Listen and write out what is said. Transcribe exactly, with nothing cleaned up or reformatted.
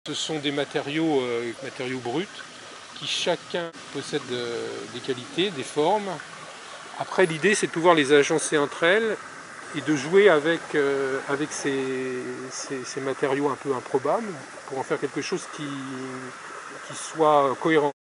Ce sont des matériaux, euh, matériaux bruts qui chacun possède euh, des qualités, des formes. Après, l'idée, c'est de pouvoir les agencer entre elles et de jouer avec, euh, avec ces, ces, ces matériaux un peu improbables pour en faire quelque chose qui, qui soit cohérent.